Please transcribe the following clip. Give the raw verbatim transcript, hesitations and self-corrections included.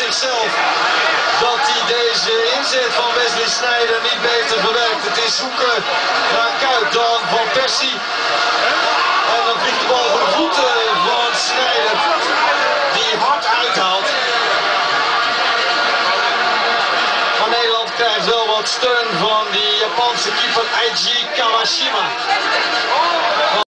zichzelf dat hij deze inzet van Wesley Sneijder niet beter verwerkt. Het is zoeken naar Kuyt dan Van Persie. En dan vliegt de bal voor de voeten van Sneijder, die hard uithaalt. Maar Nederland krijgt wel wat steun van die Japanse keeper Eiji Kawashima.